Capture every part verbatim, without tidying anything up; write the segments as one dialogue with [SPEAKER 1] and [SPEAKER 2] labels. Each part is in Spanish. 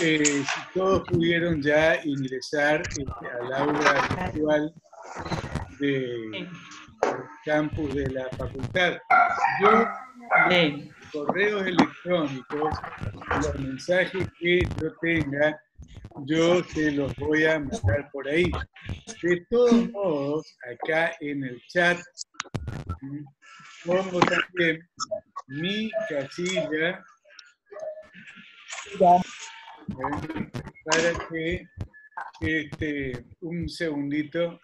[SPEAKER 1] eh, si todos pudieron ya ingresar este, al aula virtual del campus de la facultad. Yo, los correos electrónicos, los mensajes que yo tenga, yo te los voy a mandar por ahí. De todos modos, acá en el chat, pongo también mi casilla ¿eh? para que, este, un segundito,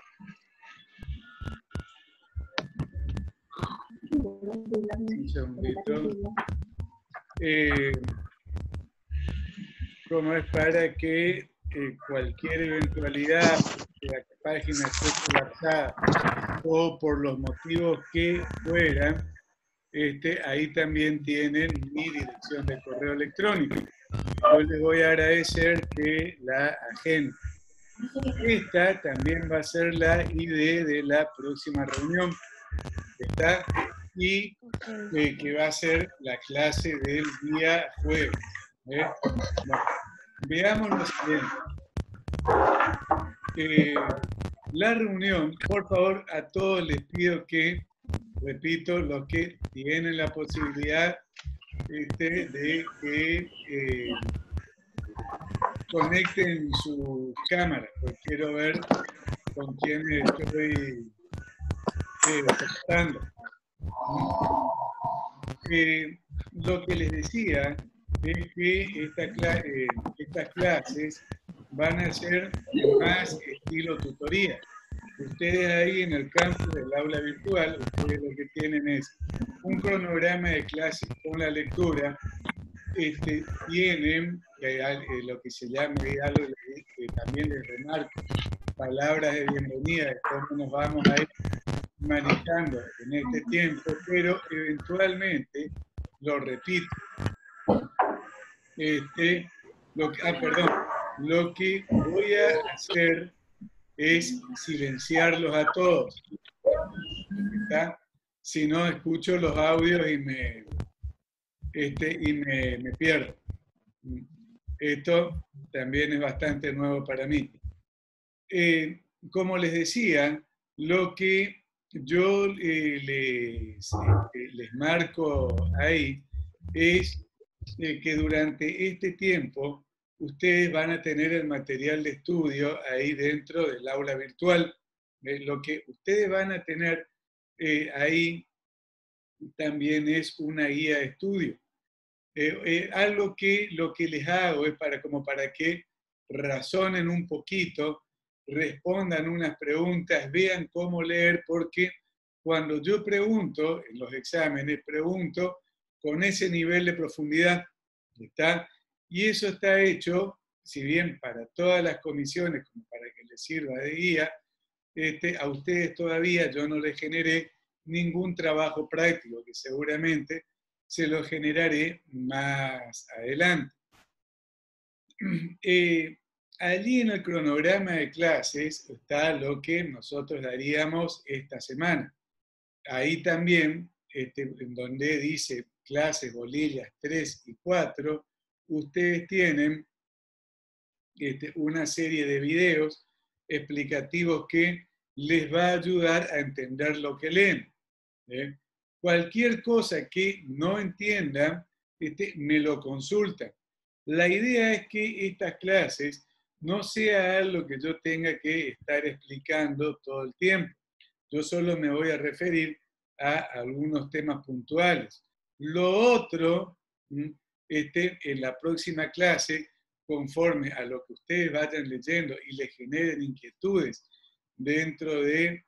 [SPEAKER 1] un segundito, eh, como es para que eh, cualquier eventualidad, que la página esté colapsada o por los motivos que fueran, este, ahí también tienen mi dirección de correo electrónico. Yo les voy a agradecer que la agenda. Esta también va a ser la I D de la próxima reunión. ¿Está? Y eh, que va a ser la clase del día jueves. ¿eh? Bueno, veamos lo siguiente. Eh, la reunión, por favor, a todos les pido que, repito, los que tienen la posibilidad este, de que eh, conecten su cámara, porque quiero ver con quién estoy eh, tratando. Eh, lo que les decía es que esta cla eh, estas clases van a ser más estilo tutoría. Ustedes ahí en el campus del aula virtual, ustedes lo que tienen es un cronograma de clases con la lectura, este, tienen eh, eh, lo que se llama, eh, algo que también les remarco, palabras de bienvenida, de cómo nos vamos a ir manejando en este tiempo, pero eventualmente, lo repito, este, lo que, ah, perdón, lo que voy a hacer es silenciarlos a todos, ¿está? Si no, escucho los audios y me, este, y me, me pierdo. Esto también es bastante nuevo para mí. Eh, como les decía, lo que yo eh, les, eh, les marco ahí es eh, que durante este tiempo ustedes van a tener el material de estudio ahí dentro del aula virtual. Eh, lo que ustedes van a tener eh, ahí también es una guía de estudio. Eh, eh, algo que lo que les hago es para, como para que razonen un poquito, respondan unas preguntas, vean cómo leer, porque cuando yo pregunto, en los exámenes, pregunto con ese nivel de profundidad, ¿está? Y eso está hecho, si bien para todas las comisiones, como para que les sirva de guía, este, a ustedes todavía yo no les generé ningún trabajo práctico, que seguramente se lo generaré más adelante. Eh, allí en el cronograma de clases está lo que nosotros daríamos esta semana. Ahí también, este, en donde dice clases bolillas tres y cuatro, ustedes tienen este, una serie de videos explicativos que les va a ayudar a entender lo que leen. ¿eh? Cualquier cosa que no entiendan, este, me lo consultan. La idea es que estas clases no sea algo que yo tenga que estar explicando todo el tiempo. Yo solo me voy a referir a algunos temas puntuales. Lo otro, este, en la próxima clase, conforme a lo que ustedes vayan leyendo y les generen inquietudes dentro de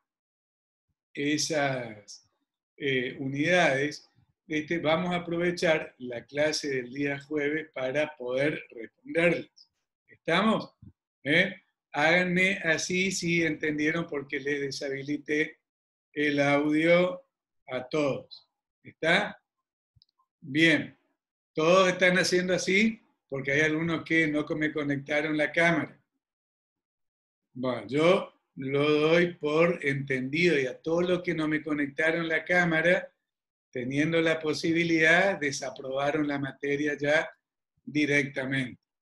[SPEAKER 1] esas eh, unidades, este, vamos a aprovechar la clase del día jueves para poder responderles. ¿Estamos? ¿Eh? Háganme así si entendieron porque les deshabilité el audio a todos. ¿Está? Bien. ¿Todos están haciendo así? Porque hay algunos que no me conectaron la cámara. Bueno, yo lo doy por entendido y a todos los que no me conectaron la cámara, teniendo la posibilidad, desaprobaron la materia ya directamente.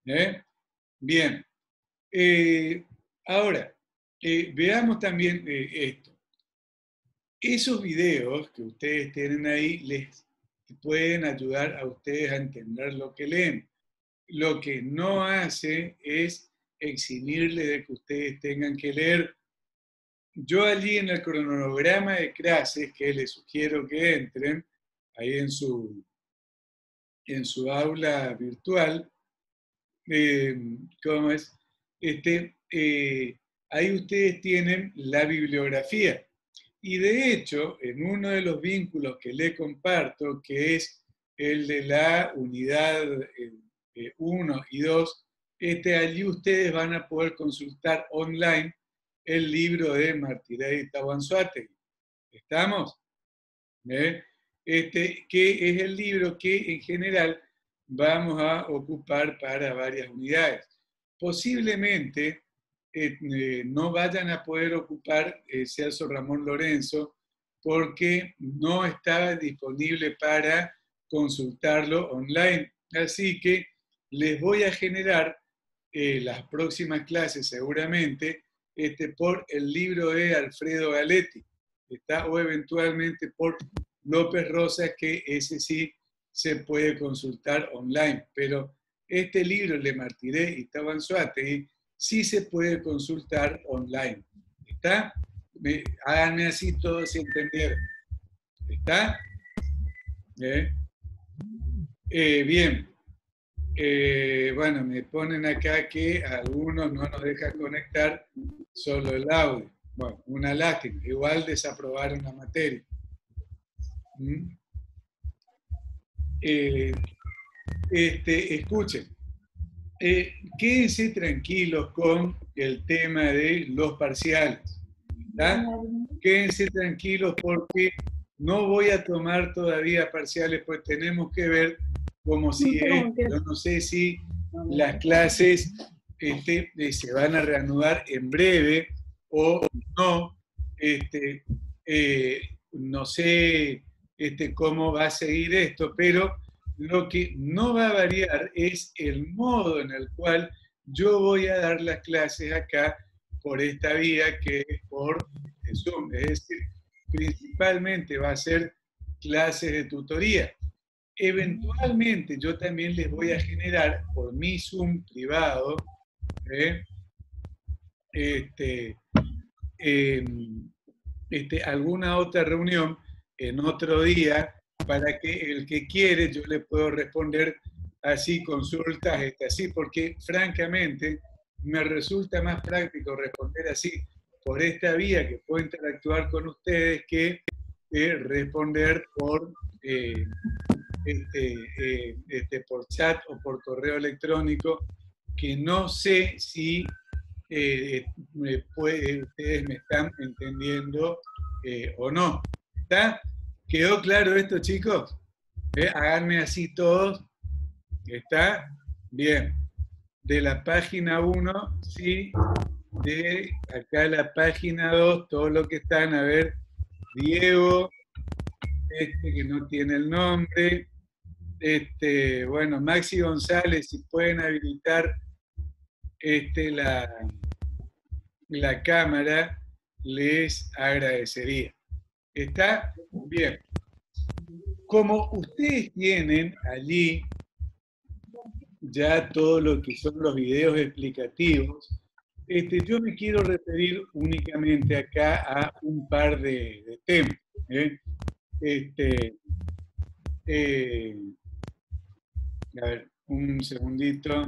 [SPEAKER 1] ¿Eh? Bien. Eh, ahora, eh, veamos también eh, esto. Esos videos que ustedes tienen ahí les pueden ayudar a ustedes a entender lo que leen. Lo que no hace es eximirle de que ustedes tengan que leer. Yo allí en el cronograma de clases que les sugiero que entren, ahí en su, en su aula virtual, eh, ¿cómo es? Este, eh, ahí ustedes tienen la bibliografía. Y de hecho, en uno de los vínculos que le comparto, que es el de la unidad uno y dos, este, allí ustedes van a poder consultar online el libro de Martirey Tawanzuate. ¿Estamos? ¿Eh? Este, que es el libro que en general vamos a ocupar para varias unidades. Posiblemente eh, eh, no vayan a poder ocupar eh, Celso Ramón Lorenzo porque no estaba disponible para consultarlo online. Así que les voy a generar eh, las próximas clases seguramente este, por el libro de Alfredo Galetti, ¿está? O eventualmente por López Rosas, que ese sí se puede consultar online. Pero este libro, Le Martiré y Tawanzuategui, sí se puede consultar online. ¿Está? Me, háganme así todos si entendieron. ¿Está? ¿Eh? Eh, bien. Eh, bueno, me ponen acá que algunos no nos dejan conectar solo el audio. Bueno, una lástima. Igual desaprobaron la materia. ¿Mm? Eh, este, escuchen, eh, quédense tranquilos con el tema de los parciales. ¿Tá? Quédense tranquilos porque no voy a tomar todavía parciales, pues tenemos que ver cómo sigue. Yo no sé si las clases este, se van a reanudar en breve o no. Este, eh, no sé este, cómo va a seguir esto, pero lo que no va a variar es el modo en el cual yo voy a dar las clases acá por esta vía que es por Zoom. Es decir, principalmente va a ser clases de tutoría. Eventualmente yo también les voy a generar por mi Zoom privado ¿eh? este, eh, este, alguna otra reunión en otro día para que el que quiere yo le puedo responder así, consultas, este, así, porque francamente me resulta más práctico responder así por esta vía que puedo interactuar con ustedes que eh, responder por, eh, este, eh, este, por chat o por correo electrónico, que no sé si eh, me puede, ustedes me están entendiendo eh, o no. ¿Está? ¿Quedó claro esto, chicos? ¿Eh? Háganme así todos. ¿Está? Bien. De la página uno, sí. De acá la página dos, todo lo que están, a ver, Diego, este que no tiene el nombre, este, bueno, Maxi González, si pueden habilitar este, la, la cámara, les agradecería. ¿Está? Bien. Como ustedes tienen allí ya todo lo que son los videos explicativos, este, yo me quiero referir únicamente acá a un par de, de temas. ¿eh? Este, eh, a ver, un segundito.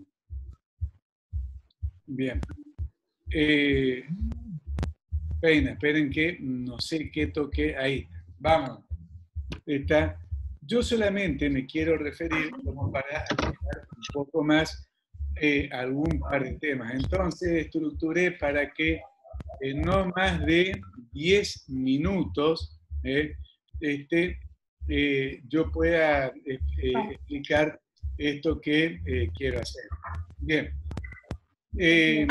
[SPEAKER 1] Bien. Eh, esperen, esperen que no sé qué toqué ahí. Vamos. Está. Yo solamente me quiero referir como para aclarar un poco más eh, algún par de temas. Entonces estructuré para que en no más de diez minutos eh, este, eh, yo pueda eh, explicar esto que eh, quiero hacer. Bien. Eh,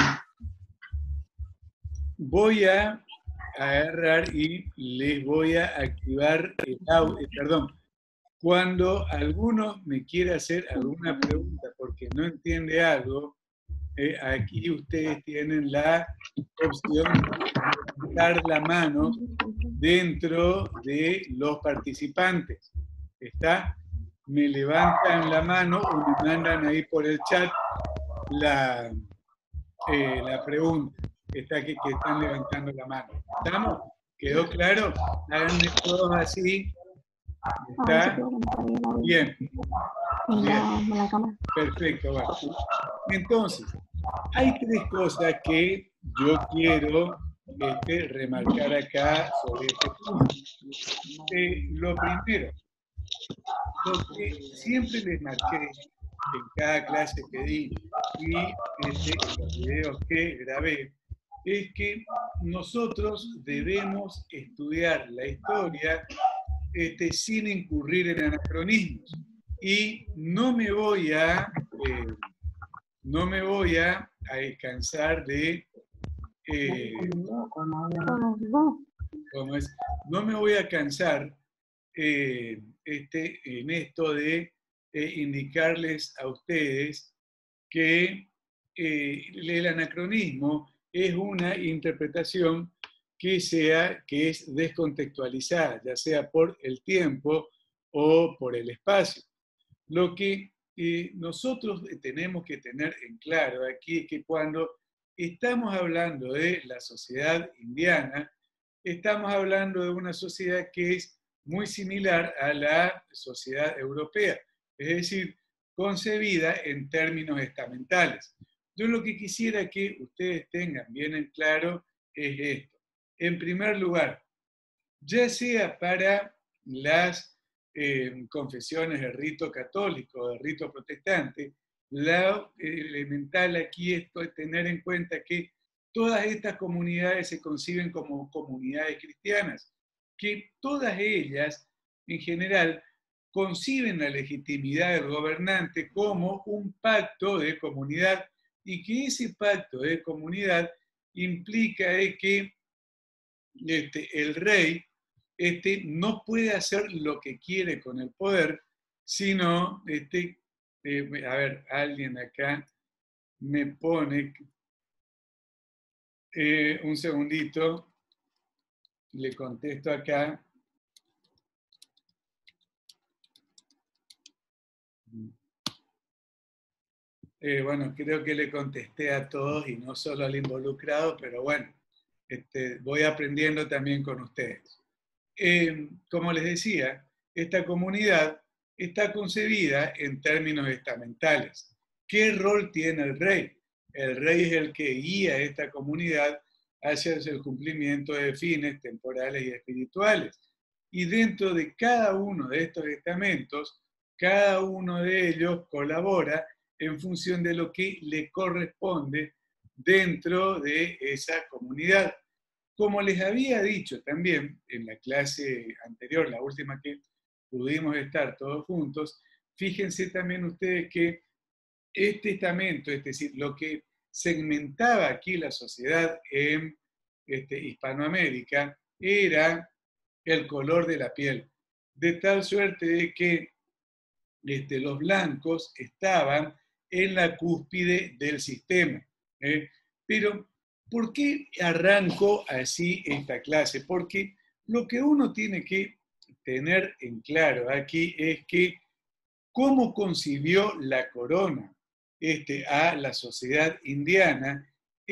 [SPEAKER 1] voy a agarrar y les voy a activar el audio, perdón, cuando alguno me quiere hacer alguna pregunta porque no entiende algo, eh, aquí ustedes tienen la opción de levantar la mano dentro de los participantes. ¿Está? Me levantan la mano o me mandan ahí por el chat la, eh, la pregunta. Está que, que están levantando la mano. ¿Estamos? ¿Quedó claro? Háganme todos así. ¿Está? Bien. Bien. Perfecto. Bueno. Entonces, hay tres cosas que yo quiero este, remarcar acá sobre este punto. Eh, lo primero, lo que siempre les marqué en cada clase que di y este, en los videos que grabé, es que nosotros debemos estudiar la historia este, sin incurrir en anacronismos. Y no me voy a, eh, no me voy a, a cansar de, eh, ¿cómo es? No me voy a cansar eh, este, en esto de eh, indicarles a ustedes que eh, el anacronismo es una interpretación que, sea, que es descontextualizada, ya sea por el tiempo o por el espacio. Lo que eh, nosotros tenemos que tener en claro aquí es que cuando estamos hablando de la sociedad indiana, estamos hablando de una sociedad que es muy similar a la sociedad europea, es decir, concebida en términos estamentales. Yo lo que quisiera que ustedes tengan bien en claro es esto. En primer lugar, ya sea para las eh, confesiones del rito católico o del rito protestante, lo elemental aquí es tener en cuenta que todas estas comunidades se conciben como comunidades cristianas, que todas ellas, en general, conciben la legitimidad del gobernante como un pacto de comunidad y que ese pacto de comunidad implica de que este, el rey este, no puede hacer lo que quiere con el poder, sino, este, eh, a ver, alguien acá me pone, eh, un segundito, le contesto acá. Eh, bueno, creo que le contesté a todos y no solo al involucrado, pero bueno, este, voy aprendiendo también con ustedes. Eh, como les decía, esta comunidad está concebida en términos estamentales. ¿Qué rol tiene el rey? El rey es el que guía a esta comunidad hacia el cumplimiento de fines temporales y espirituales. Y dentro de cada uno de estos estamentos, cada uno de ellos colabora en función de lo que le corresponde dentro de esa comunidad. Como les había dicho también en la clase anterior, la última que pudimos estar todos juntos, fíjense también ustedes que este estamento, es decir, lo que segmentaba aquí la sociedad en este, Hispanoamérica, era el color de la piel, de tal suerte de que este, los blancos estaban en la cúspide del sistema. ¿eh? Pero, ¿por qué arranco así esta clase? Porque lo que uno tiene que tener en claro aquí es que cómo concibió la corona este, a la sociedad indiana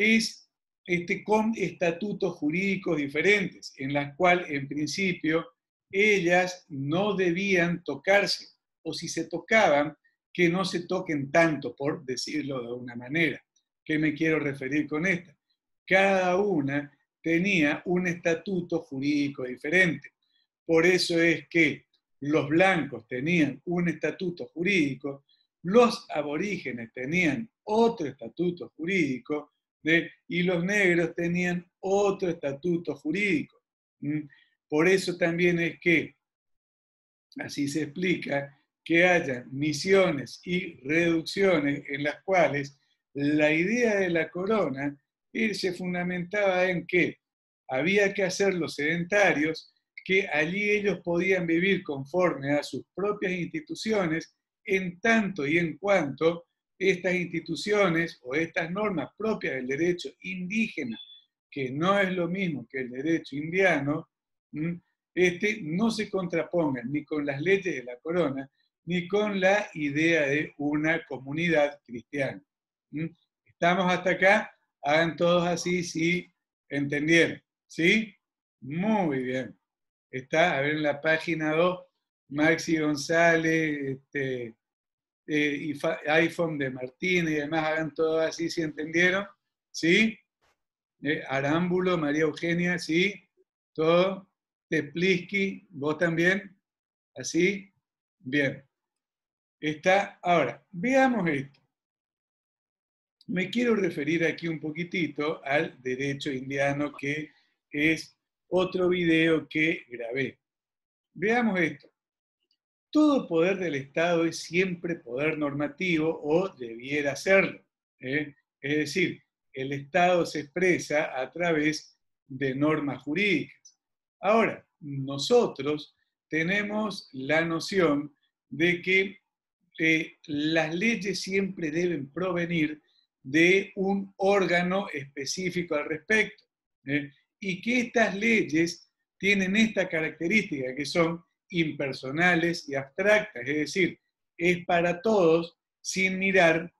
[SPEAKER 1] es este, con estatutos jurídicos diferentes, en las cuales en principio ellas no debían tocarse, o si se tocaban, que no se toquen tanto, por decirlo de una manera. ¿Qué me quiero referir con esta? Cada una tenía un estatuto jurídico diferente. Por eso es que los blancos tenían un estatuto jurídico, los aborígenes tenían otro estatuto jurídico, ¿de? Y los negros tenían otro estatuto jurídico. ¿Mm? Por eso también es que, así se explica, que haya misiones y reducciones en las cuales la idea de la corona se fundamentaba en que había que hacer los sedentarios que allí ellos podían vivir conforme a sus propias instituciones, en tanto y en cuanto estas instituciones o estas normas propias del derecho indígena, que no es lo mismo que el derecho indiano, este, no se contrapongan ni con las leyes de la corona, ni con la idea de una comunidad cristiana. ¿Estamos hasta acá? Hagan todos así si entendieron. ¿Sí? Muy bien. Está, a ver, en la página dos, Maxi González, este, eh, y iPhone de Martín y demás, hagan todo así si entendieron. ¿Sí? Eh, Arámbulo, María Eugenia, ¿sí? Todo. Tepliski, ¿vos también? ¿Así? Bien. Está. Ahora, veamos esto. Me quiero referir aquí un poquitito al derecho indiano, que es otro video que grabé. Veamos esto. Todo poder del Estado es siempre poder normativo o debiera serlo. ¿eh? Es decir, el Estado se expresa a través de normas jurídicas. Ahora, nosotros tenemos la noción de que eh, las leyes siempre deben provenir de un órgano específico al respecto, ¿eh? y que estas leyes tienen esta característica, que son impersonales y abstractas, es decir, es para todos sin mirar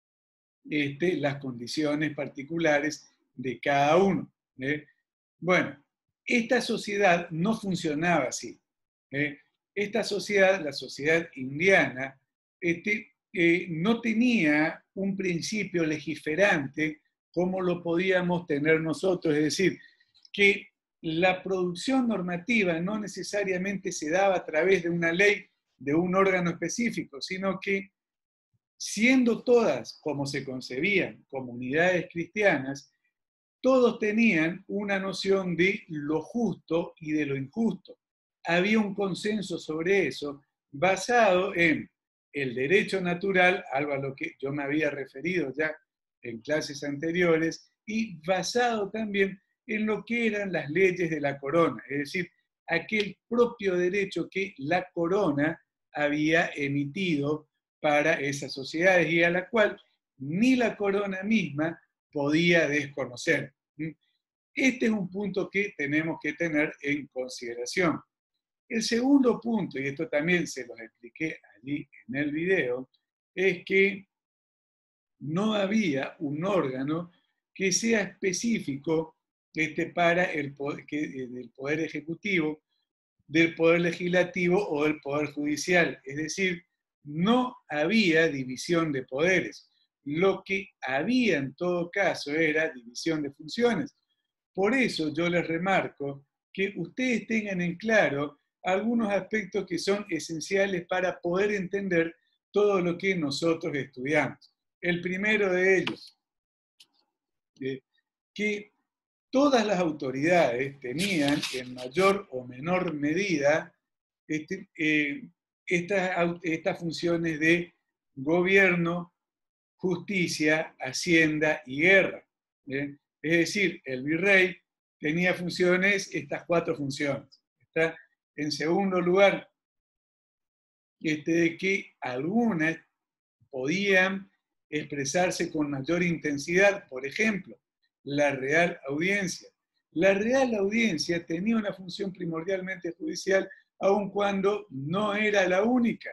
[SPEAKER 1] este, las condiciones particulares de cada uno. ¿eh? Bueno, esta sociedad no funcionaba así. ¿eh? Esta sociedad, la sociedad indiana, este, eh, no tenía un principio legiferante como lo podíamos tener nosotros, es decir, que la producción normativa no necesariamente se daba a través de una ley, de un órgano específico, sino que siendo todas, como se concebían, comunidades cristianas, todos tenían una noción de lo justo y de lo injusto. Había un consenso sobre eso basado en el derecho natural, algo a lo que yo me había referido ya en clases anteriores, y basado también en lo que eran las leyes de la corona, es decir, aquel propio derecho que la corona había emitido para esas sociedades y a la cual ni la corona misma podía desconocer. Este es un punto que tenemos que tener en consideración. El segundo punto, y esto también se los expliqué allí en el video, es que no había un órgano que sea específico este, para el poder, que, del poder ejecutivo, del poder legislativo o del poder judicial. Es decir, no había división de poderes. Lo que había en todo caso era división de funciones. Por eso yo les remarco que ustedes tengan en claro algunos aspectos que son esenciales para poder entender todo lo que nosotros estudiamos. El primero de ellos, eh, que todas las autoridades tenían en mayor o menor medida este, eh, estas, estas funciones de gobierno, justicia, hacienda y guerra. ¿eh? Es decir, el virrey tenía funciones, estas cuatro funciones. Está en segundo lugar, este, de que algunas podían expresarse con mayor intensidad, por ejemplo, la Real Audiencia. La Real Audiencia tenía una función primordialmente judicial, aun cuando no era la única.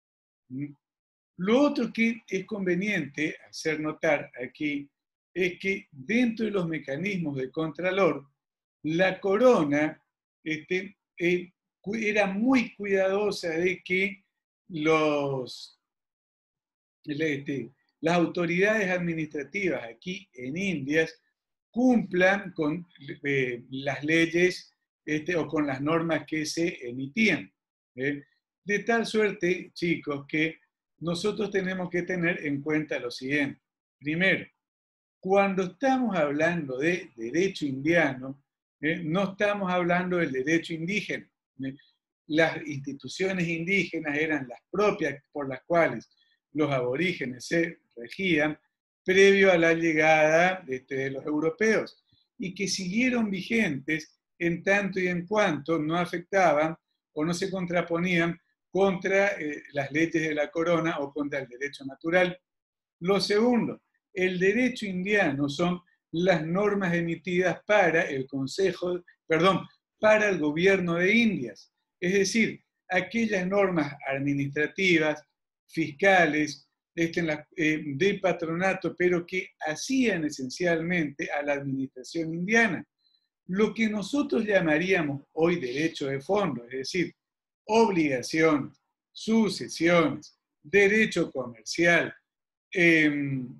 [SPEAKER 1] Lo otro que es conveniente hacer notar aquí es que dentro de los mecanismos de contralor, la corona este, eh, era muy cuidadosa de que los, este, las autoridades administrativas aquí en Indias cumplan con eh, las leyes este, o con las normas que se emitían. ¿eh? De tal suerte, chicos, que nosotros tenemos que tener en cuenta lo siguiente. Primero, cuando estamos hablando de derecho indiano, ¿eh? no estamos hablando del derecho indígena. ¿eh? Las instituciones indígenas eran las propias por las cuales los aborígenes se regían previo a la llegada de, este, de los europeos y que siguieron vigentes en tanto y en cuanto no afectaban o no se contraponían contra eh, las leyes de la corona o contra el derecho natural. Lo segundo, el derecho indiano son las normas emitidas para el Consejo, perdón, para el gobierno de Indias, es decir, aquellas normas administrativas, fiscales, este, la, eh, del patronato, pero que hacían esencialmente a la administración indiana. Lo que nosotros llamaríamos hoy derecho de fondo, es decir, obligaciones, sucesiones, derecho comercial, eh,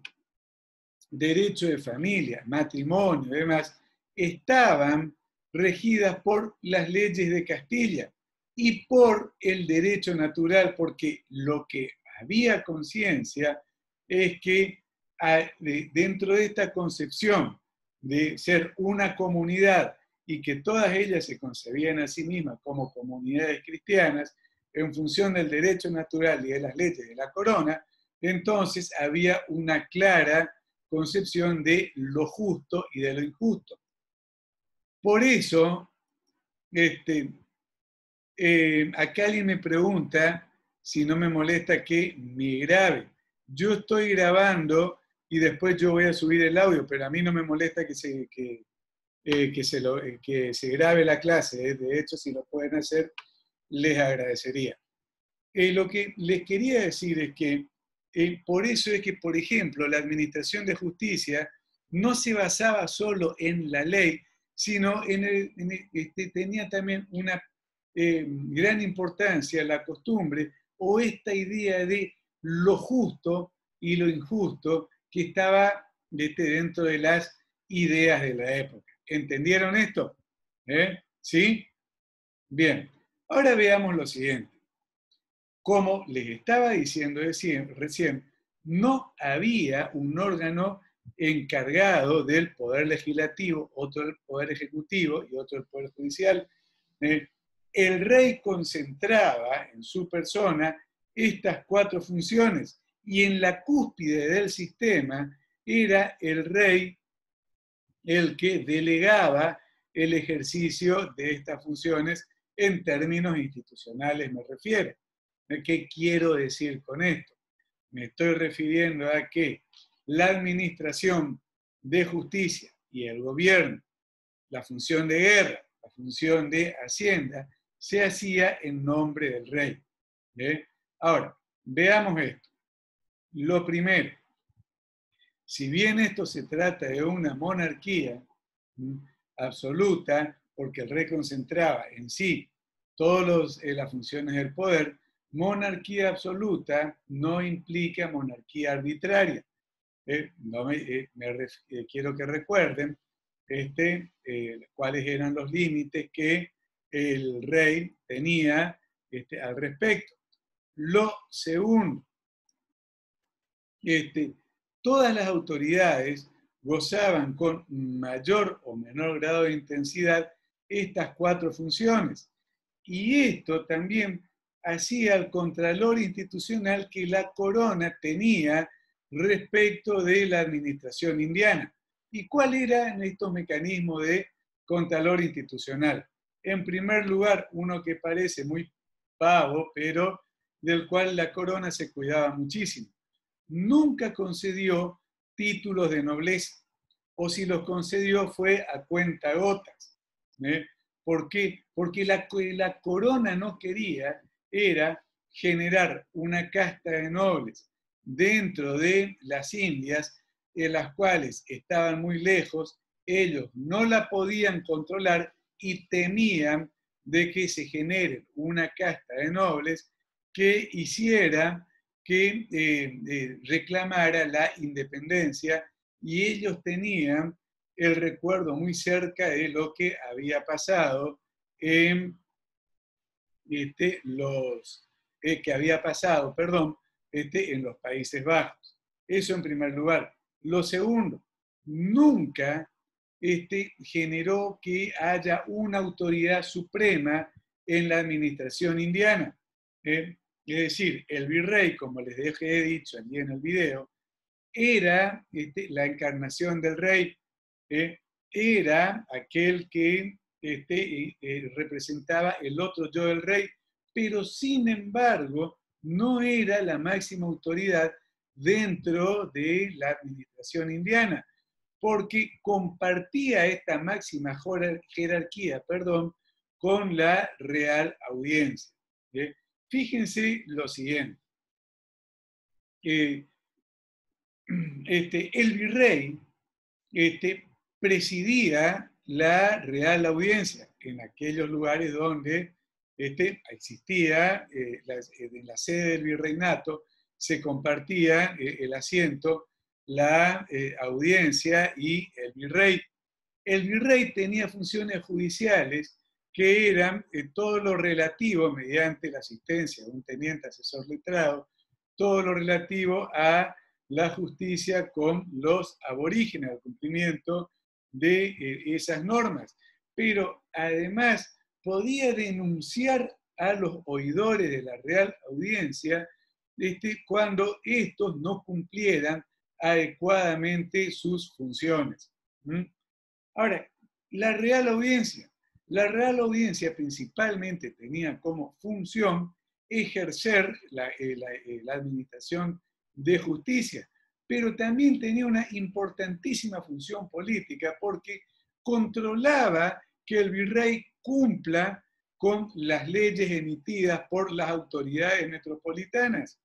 [SPEAKER 1] derecho de familia, matrimonio y demás, estaban regidas por las leyes de Castilla y por el derecho natural, porque lo que había conciencia es que dentro de esta concepción de ser una comunidad y que todas ellas se concebían a sí mismas como comunidades cristianas, en función del derecho natural y de las leyes de la corona, entonces había una clara concepción de lo justo y de lo injusto. Por eso, este, eh, acá alguien me pregunta si no me molesta que me grabe. Yo estoy grabando y después yo voy a subir el audio, pero a mí no me molesta que se, que, eh, que se, lo, eh, que se grabe la clase. ¿eh? De hecho, si lo pueden hacer, les agradecería. Eh, lo que les quería decir es que eh, por eso es que, por ejemplo, la administración de justicia no se basaba solo en la ley, sino en el, en el, este, tenía también una eh, gran importancia la costumbre o esta idea de lo justo y lo injusto que estaba este, dentro de las ideas de la época. ¿Entendieron esto? ¿Eh? ¿Sí? Bien. Ahora veamos lo siguiente. Como les estaba diciendo recién, no había un órgano encargado del poder legislativo, otro del poder ejecutivo y otro del poder judicial. El rey concentraba en su persona estas cuatro funciones y en la cúspide del sistema era el rey el que delegaba el ejercicio de estas funciones en términos institucionales, me refiero. ¿Qué quiero decir con esto? Me estoy refiriendo a que la administración de justicia y el gobierno, la función de guerra, la función de hacienda, se hacía en nombre del rey. ¿Eh? Ahora, veamos esto. Lo primero, si bien esto se trata de una monarquía ¿m? absoluta, porque el rey concentraba en sí todas eh, las funciones del poder, monarquía absoluta no implica monarquía arbitraria. Eh, no me, eh, me ref, eh, quiero que recuerden este, eh, cuáles eran los límites que el rey tenía este, al respecto. Lo segundo, este, todas las autoridades gozaban con mayor o menor grado de intensidad estas cuatro funciones. Y esto también hacía al contralor institucional que la corona tenía respecto de la administración indiana. ¿Y cuál eran estos mecanismos de contralor institucional? En primer lugar, uno que parece muy pavo, pero del cual la corona se cuidaba muchísimo. Nunca concedió títulos de nobleza, o si los concedió fue a cuentagotas. ¿eh? ¿Por qué? Porque la, la corona no quería era generar una casta de nobles dentro de las Indias, en las cuales estaban muy lejos, ellos no la podían controlar y temían de que se genere una casta de nobles que hiciera que eh, eh, reclamara la independencia y ellos tenían el recuerdo muy cerca de lo que había pasado en este, los eh, que había pasado, perdón, este, en los Países Bajos. Eso en primer lugar. Lo segundo, nunca este, generó que haya una autoridad suprema en la administración indiana. ¿eh? Es decir, el virrey, como les dejé dicho allí en el video, era este, la encarnación del rey, ¿eh? Era aquel que este, eh, representaba el otro yo del rey, pero sin embargo no era la máxima autoridad dentro de la administración indiana, porque compartía esta máxima jerarquía, perdón, con la Real Audiencia. ¿Sí? Fíjense lo siguiente. Eh, este, el virrey este, presidía la Real Audiencia en aquellos lugares donde este, existía, eh, la, en la sede del virreinato, se compartía eh, el asiento, la eh, audiencia y el virrey. El virrey tenía funciones judiciales que eran eh, todo lo relativo, mediante la asistencia de un teniente asesor letrado, todo lo relativo a la justicia con los aborígenes, al cumplimiento de eh, esas normas. Pero además podía denunciar a los oidores de la Real Audiencia este, cuando estos no cumplieran adecuadamente sus funciones. ¿Mm? Ahora, la Real Audiencia. La Real Audiencia principalmente tenía como función ejercer la, eh, la, eh, la administración de justicia, pero también tenía una importantísima función política porque controlaba que el virrey cumpla con las leyes emitidas por las autoridades metropolitanas,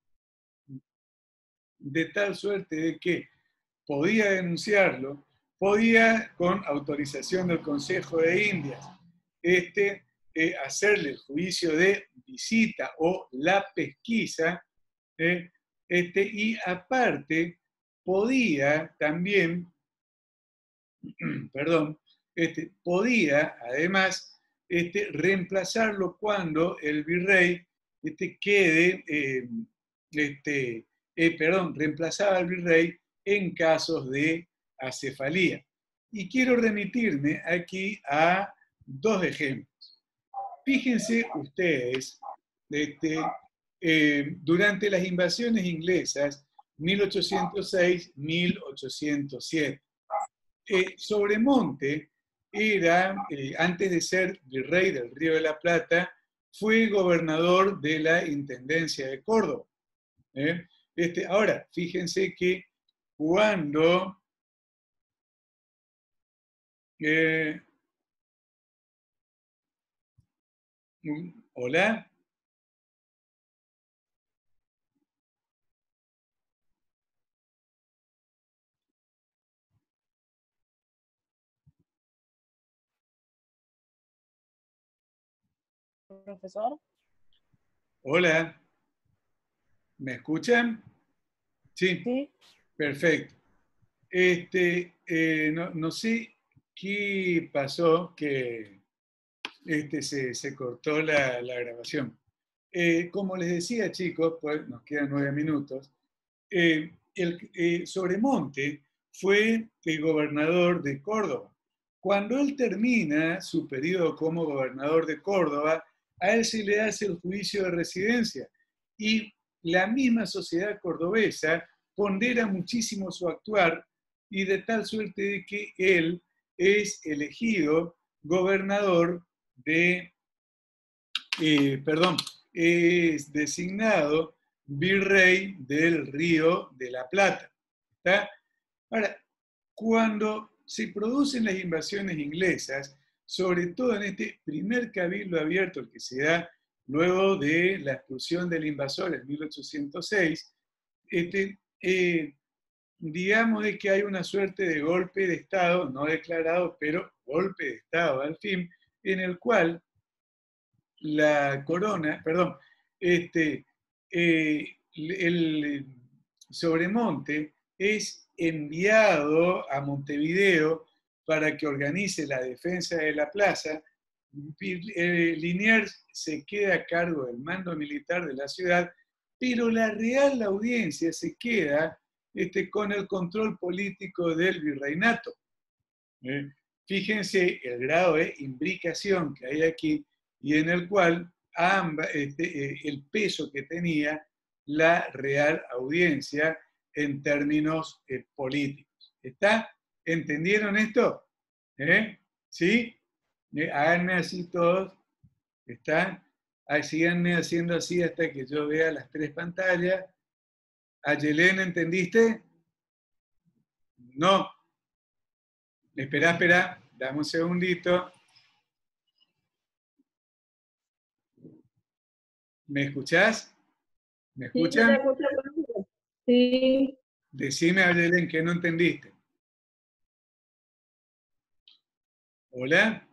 [SPEAKER 1] de tal suerte de que podía denunciarlo, podía, con autorización del Consejo de Indias, este, eh, hacerle el juicio de visita o la pesquisa, eh, este, y aparte podía también, perdón, este, podía además este, reemplazarlo cuando el virrey este, quede, eh, este, eh, perdón, reemplazaba al virrey en casos de acefalía. Y quiero remitirme aquí a dos ejemplos. Fíjense ustedes, este, eh, durante las invasiones inglesas, mil ochocientos seis a mil ochocientos siete, eh, Sobremonte era, eh, antes de ser virrey del Río de la Plata, fue gobernador de la Intendencia de Córdoba. ¿eh? Este, ahora, fíjense que cuando eh, hola,
[SPEAKER 2] profesor.
[SPEAKER 1] Hola, ¿me escuchan? Sí,
[SPEAKER 2] Sí.
[SPEAKER 1] perfecto. Este, eh, no, no sé qué pasó, que este, se, se cortó la, la grabación. Eh, como les decía, chicos, pues nos quedan nueve minutos. Eh, el, eh, Sobremonte fue el gobernador de Córdoba. Cuando él termina su periodo como gobernador de Córdoba, a él se le hace el juicio de residencia y la misma sociedad cordobesa pondera muchísimo su actuar y de tal suerte de que él es elegido gobernador de, eh, perdón, es designado virrey del Río de la Plata. ¿Está? Ahora, cuando se producen las invasiones inglesas, sobre todo en este primer cabildo abierto, el que se da luego de la expulsión del invasor en mil ochocientos seis, este, eh, digamos de que hay una suerte de golpe de Estado, no declarado, pero golpe de Estado al fin, en el cual la corona, perdón, este, eh, el Sobremonte es enviado a Montevideo para que organice la defensa de la plaza. Liniers se queda a cargo del mando militar de la ciudad, pero la Real Audiencia se queda este, con el control político del virreinato. ¿Eh? Fíjense el grado de imbricación que hay aquí y en el cual ambas, este, eh, el peso que tenía la Real Audiencia en términos eh, políticos. ¿Está? ¿Entendieron esto? ¿Eh? ¿Sí? Eh, háganme así todos, ¿está? Ahí, síganme haciendo así hasta que yo vea las tres pantallas. Ayelén, ¿entendiste? No. Espera, espera, dame un segundito. ¿Me escuchás? ¿Me
[SPEAKER 2] Sí, sí, te
[SPEAKER 1] escuchan?
[SPEAKER 2] escucho, profe. Sí.
[SPEAKER 1] Decime, Ayelén, que no entendiste. ¿Hola?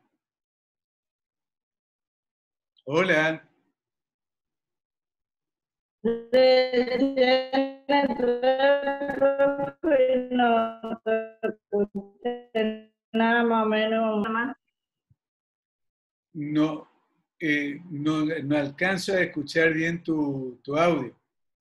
[SPEAKER 1] Hola.
[SPEAKER 2] Recién entré, profe, y no escuché nada más o menos.
[SPEAKER 1] No, eh, no, no alcanzo a escuchar bien tu, tu audio.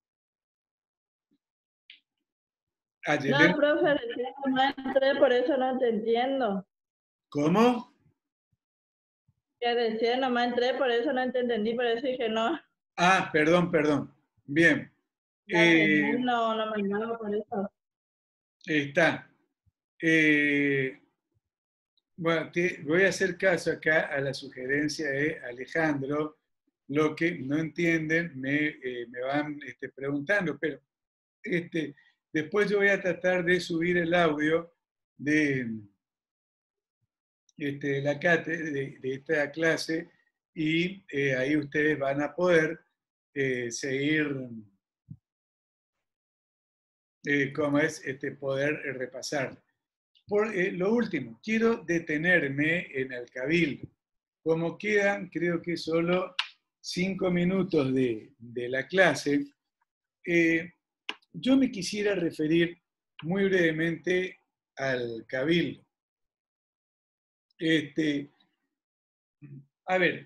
[SPEAKER 2] No,
[SPEAKER 1] Ayelén,
[SPEAKER 2] profe, recién nomás entré, por eso no te entiendo.
[SPEAKER 1] ¿cómo?
[SPEAKER 2] Que recién nomás entré, por eso no te entendí, por eso dije no.
[SPEAKER 1] Ah, perdón, perdón. Bien.
[SPEAKER 2] La
[SPEAKER 1] Eh,
[SPEAKER 2] señal no, no me mandaba por eso.
[SPEAKER 1] está. Eh, bueno, te- voy a hacer caso acá a la sugerencia de Alejandro. Lo que no entienden me, eh, me van este, preguntando, pero este, después yo voy a tratar de subir el audio de, este, de la cátedra, de, de esta clase, y eh, ahí ustedes van a poder eh, seguir, eh, cómo es, este, poder eh, repasar. Por eh, lo último, quiero detenerme en el cabildo. Como quedan, creo que solo cinco minutos de, de la clase, eh, yo me quisiera referir muy brevemente al cabildo. Este, a ver,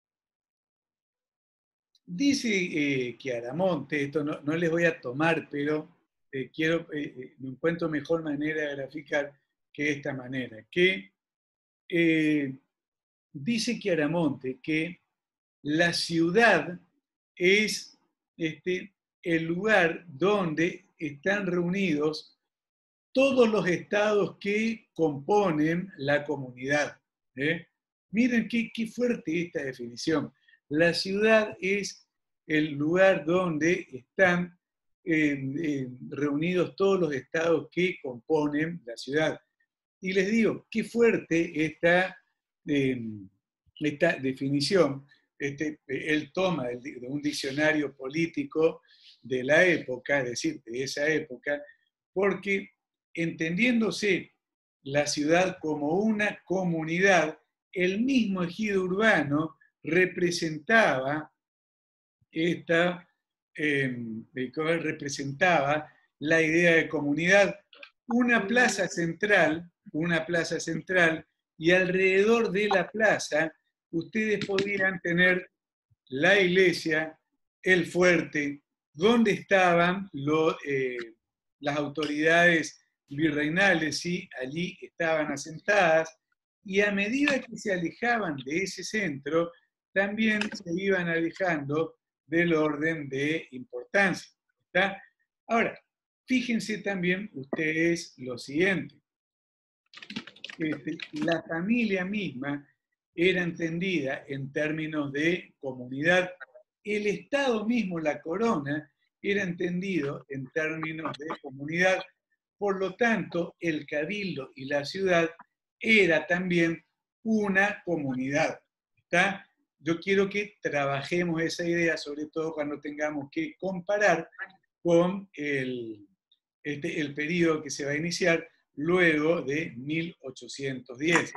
[SPEAKER 1] dice eh, Chiaramonte, esto no, no les voy a tomar, pero eh, quiero, eh, eh, no encuentro mejor manera de graficar que esta manera, que eh, dice Chiaramonte que la ciudad es este, el lugar donde están reunidos todos los estados que componen la comunidad. ¿eh? Miren qué, qué fuerte esta definición. La ciudad es el lugar donde están eh, eh, reunidos todos los estados que componen la ciudad. Y les digo, qué fuerte esta, eh, esta definición. Este, él toma de un diccionario político de la época, es decir, de esa época, porque entendiéndose la ciudad como una comunidad, el mismo ejido urbano representaba esta, eh, representaba la idea de comunidad, una plaza central, una plaza central, y alrededor de la plaza ustedes podían tener la iglesia, el fuerte, donde estaban lo, eh, las autoridades virreinales, ¿sí? Allí estaban asentadas, y a medida que se alejaban de ese centro, también se iban alejando del orden de importancia. ¿Está? Ahora, fíjense también ustedes lo siguiente. Este, la familia misma era entendida en términos de comunidad. El Estado mismo, la corona, era entendido en términos de comunidad. Por lo tanto, el cabildo y la ciudad era también una comunidad. ¿Está? Yo quiero que trabajemos esa idea, sobre todo cuando tengamos que comparar con el, este, el periodo que se va a iniciar luego de mil ochocientos diez.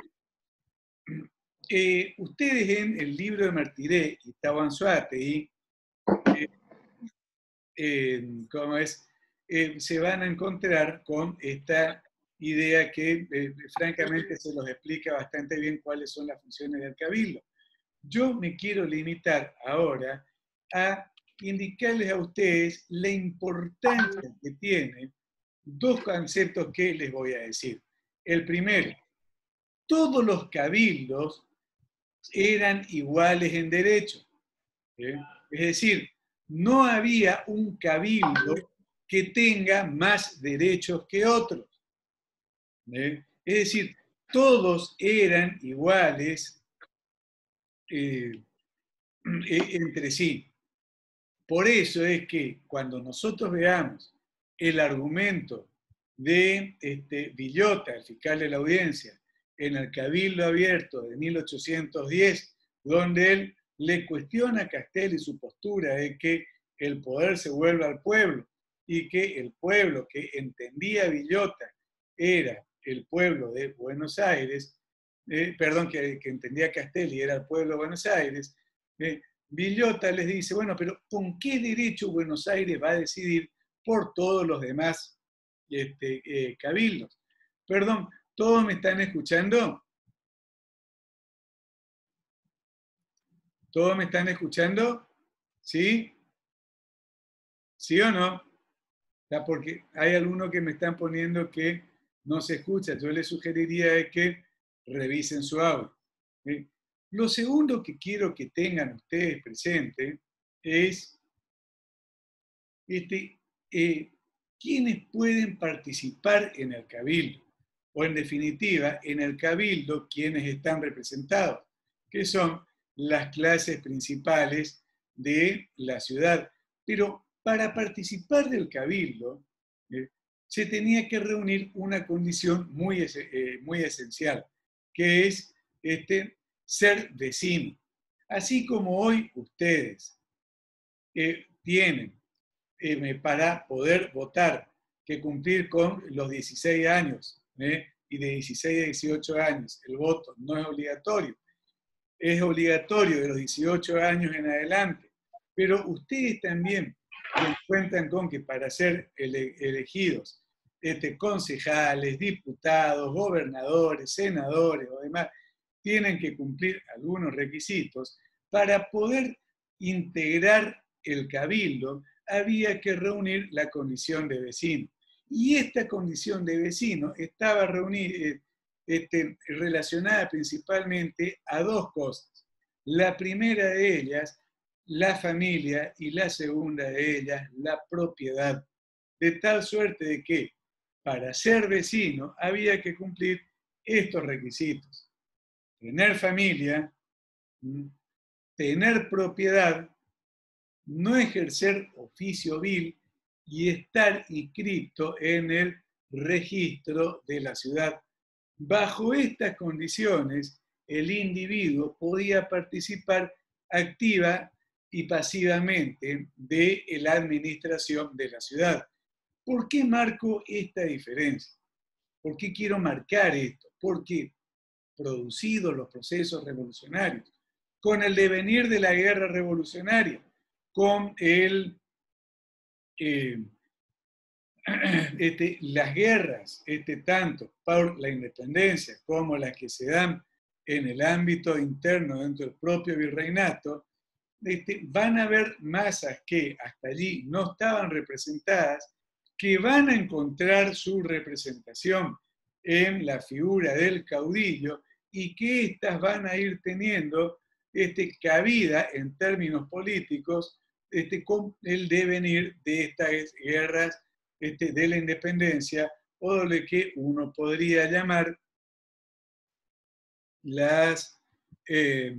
[SPEAKER 1] Eh, ustedes en el libro de Martiré y Tahuanzuategui, eh, eh, ¿cómo es? Eh, se van a encontrar con esta idea que eh, francamente se los explica bastante bien cuáles son las funciones del cabildo. Yo me quiero limitar ahora a indicarles a ustedes la importancia que tiene dos conceptos que les voy a decir. El primero, todos los cabildos eran iguales en derecho. ¿eh? Es decir, no había un cabildo que tenga más derechos que otros. ¿eh? Es decir, todos eran iguales eh, entre sí. Por eso es que cuando nosotros veamos el argumento de este, Villota, el fiscal de la audiencia, en el Cabildo Abierto de mil ochocientos diez, donde él le cuestiona a Castelli su postura de que el poder se vuelve al pueblo y que el pueblo que entendía Villota era el pueblo de Buenos Aires, eh, perdón, que, que entendía Castelli era el pueblo de Buenos Aires, eh, Villota les dice, bueno, pero ¿con qué derecho Buenos Aires va a decidir por todos los demás este, eh, cabildos? Perdón, ¿todos me están escuchando? ¿Todos me están escuchando? ¿Sí? ¿Sí o no? Porque hay algunos que me están poniendo que no se escucha. Yo les sugeriría que revisen su audio. ¿Sí? Lo segundo que quiero que tengan ustedes presente es este, eh, quiénes pueden participar en el cabildo, o en definitiva, en el cabildo, quienes están representados, que son las clases principales de la ciudad. Pero para participar del cabildo, eh, se tenía que reunir una condición muy, eh, muy esencial, que es este, ser vecino. Así como hoy ustedes eh, tienen eh, para poder votar que cumplir con los dieciséis años, ¿eh? Y de dieciséis a dieciocho años el voto no es obligatorio, es obligatorio de los dieciocho años en adelante, pero ustedes también cuentan con que para ser ele elegidos este, concejales, diputados, gobernadores, senadores o demás, tienen que cumplir algunos requisitos para poder integrar el cabildo. Había que reunir la condición de vecino. Y esta condición de vecino estaba reunida, este, relacionada principalmente a dos cosas. La primera de ellas, la familia, y la segunda de ellas, la propiedad. De tal suerte de que para ser vecino había que cumplir estos requisitos. Tener familia, tener propiedad, no ejercer oficio vil y estar inscrito en el registro de la ciudad. Bajo estas condiciones, el individuo podía participar activa y pasivamente de la administración de la ciudad. ¿Por qué marco esta diferencia? ¿Por qué quiero marcar esto? Porque producidos los procesos revolucionarios, con el devenir de la guerra revolucionaria, con el, eh, este, las guerras, este, tanto por la independencia como las que se dan en el ámbito interno dentro del propio virreinato, este, van a haber masas que hasta allí no estaban representadas, que van a encontrar su representación en la figura del caudillo y que éstas van a ir teniendo este, cabida en términos políticos este, con el devenir de estas guerras este, de la independencia, o de lo que uno podría llamar las, eh,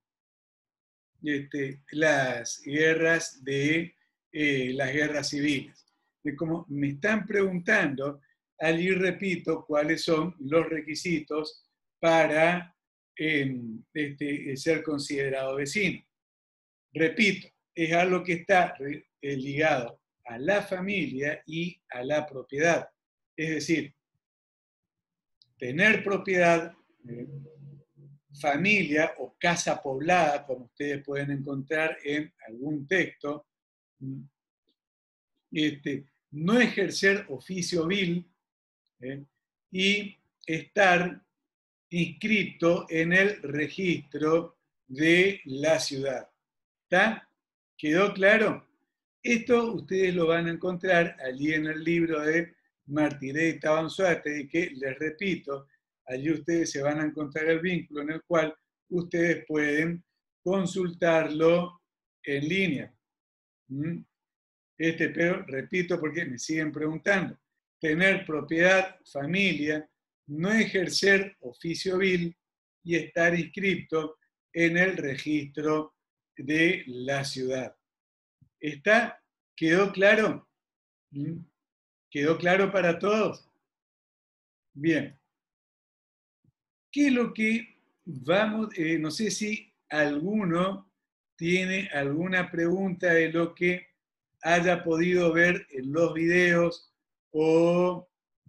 [SPEAKER 1] este, las guerras de eh, las guerras civiles. De como me están preguntando, allí repito cuáles son los requisitos para eh, este, ser considerado vecino. Repito, es algo que está eh, ligado a la familia y a la propiedad. Es decir, tener propiedad, eh, familia o casa poblada, como ustedes pueden encontrar en algún texto, este, no ejercer oficio vil eh, y estar inscrito en el registro de la ciudad. ¿Está? ¿Quedó claro? Esto ustedes lo van a encontrar allí en el libro de Martiré y Tabanzuate, que les repito, allí ustedes se van a encontrar el vínculo en el cual ustedes pueden consultarlo en línea. Este, pero repito porque me siguen preguntando. Tener propiedad, familia, no ejercer oficio vil y estar inscrito en el registro de la ciudad. ¿Está? ¿Quedó claro? ¿Mm? ¿Quedó claro para todos? Bien. ¿Qué es lo que vamos? Eh, no sé si alguno tiene alguna pregunta de lo que haya podido ver en los videos o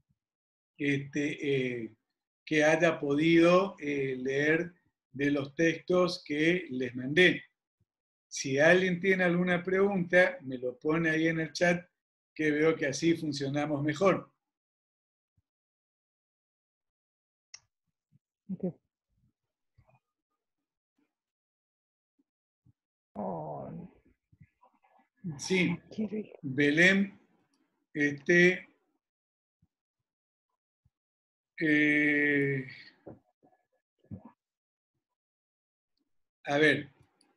[SPEAKER 1] este, eh, que haya podido eh, leer de los textos que les mandé. Si alguien tiene alguna pregunta, me lo pone ahí en el chat, que veo que así funcionamos mejor.
[SPEAKER 3] Okay. Oh.
[SPEAKER 1] Sí, Belén, este, eh, a ver,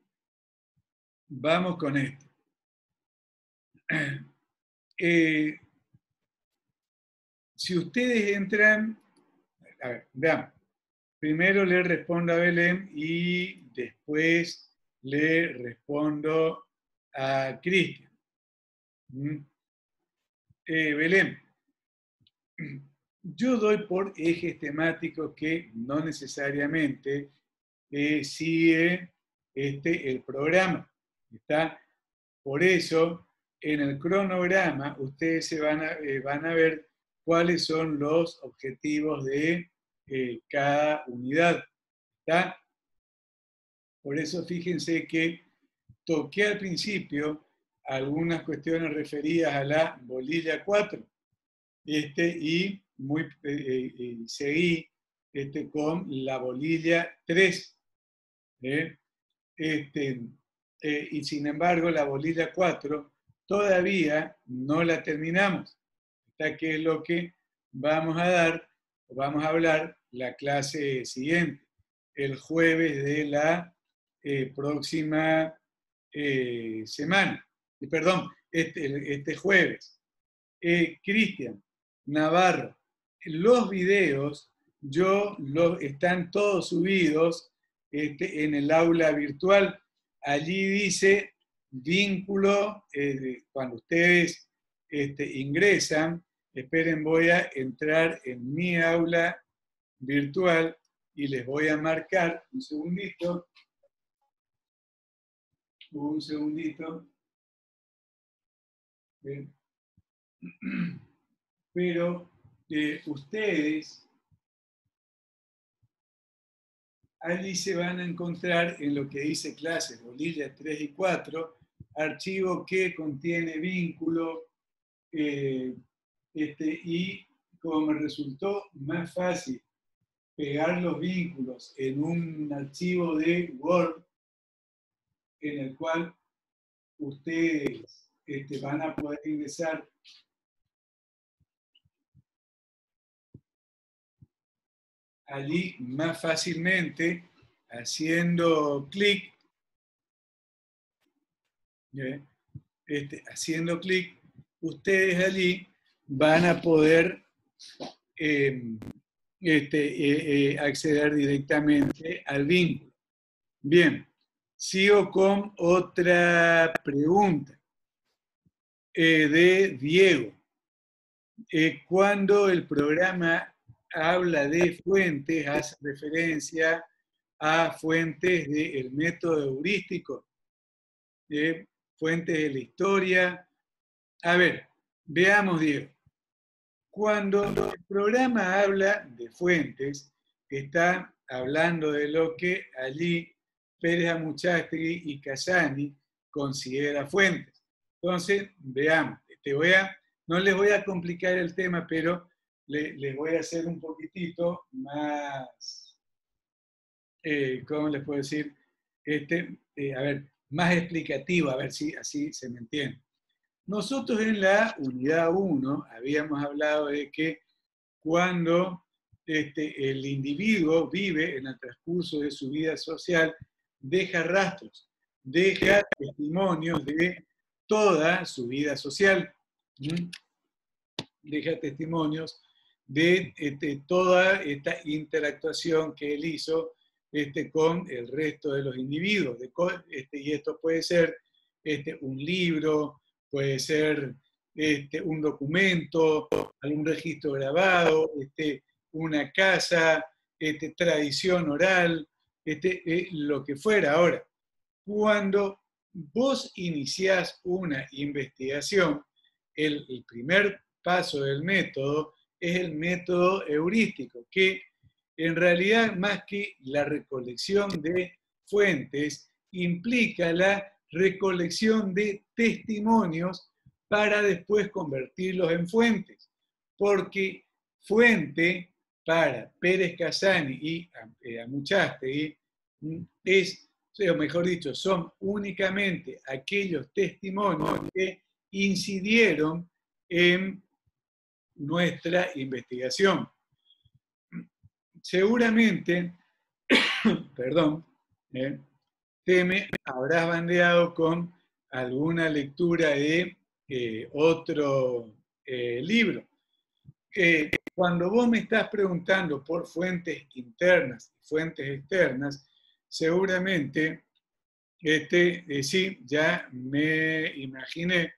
[SPEAKER 1] vamos con esto. Eh, si ustedes entran, a ver, veamos. Primero le respondo a Belén y después le respondo a Cristian. ¿Mm? Eh, Belén, yo doy por ejes temáticos que no necesariamente eh, sigue este, el programa. ¿Está? Por eso, en el cronograma, ustedes se van a, eh, van a ver cuáles son los objetivos de eh, cada unidad. ¿Está? Por eso fíjense que toqué al principio algunas cuestiones referidas a la bolilla cuatro este, y muy, eh, eh, seguí este, con la bolilla tres. ¿eh? Este, eh, y sin embargo, la bolilla cuatro todavía no la terminamos. Hasta que es lo que vamos a dar, vamos a hablar la clase siguiente, el jueves de la eh, próxima eh, semana. Perdón, este, este jueves. Eh, Cristian Navarro, los videos yo los, están todos subidos este, en el aula virtual. Allí dice vínculo, eh, cuando ustedes este, ingresan, esperen, voy a entrar en mi aula virtual y les voy a marcar, un segundito, un segundito. Bien. Pero eh, ustedes allí se van a encontrar en lo que dice clases, bolillas tres y cuatro, archivo que contiene vínculo, eh, este, y como me resultó más fácil pegar los vínculos en un archivo de Word, en el cual ustedes este, van a poder ingresar allí más fácilmente haciendo clic, ¿eh? este, haciendo clic, ustedes allí van a poder eh, este, eh, eh, acceder directamente al vínculo. Bien, sigo con otra pregunta eh, de Diego. Eh, cuando el programa habla de fuentes, hace referencia a fuentes del método heurístico, eh, fuentes de la historia. A ver, veamos, Diego. Cuando el programa habla de fuentes, está hablando de lo que allí Pérez Amuchastegui y Casani considera fuentes. Entonces, veamos. Te voy a, no les voy a complicar el tema, pero le, les voy a hacer un poquitito más, eh, ¿cómo les puedo decir? Este, eh, a ver, más explicativo, a ver si así se me entiende. Nosotros en la unidad uno habíamos hablado de que cuando este, el individuo vive en el transcurso de su vida social, deja rastros, deja testimonios de toda su vida social, ¿sí? Deja testimonios de este, toda esta interactuación que él hizo este, con el resto de los individuos. De, este, y esto puede ser este, un libro, puede ser este, un documento, algún registro grabado, este, una casa, este, tradición oral, este, eh, lo que fuera. Ahora, cuando vos iniciás una investigación, el, el primer paso del método es el método heurístico, que en realidad, más que la recolección de fuentes, implica la recolección de testimonios para después convertirlos en fuentes. Porque fuente para Pérez Casani y Amuchastegui es, o mejor dicho, son únicamente aquellos testimonios que incidieron en nuestra investigación. Seguramente, perdón, eh, te me habrás bandeado con alguna lectura de eh, otro eh, libro. Eh, cuando vos me estás preguntando por fuentes internas y fuentes externas, seguramente, este, eh, sí, ya me imaginé,